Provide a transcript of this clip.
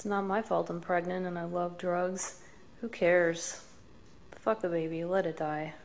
It's not my fault I'm pregnant and I love drugs. Who cares? Fuck the baby, let it die.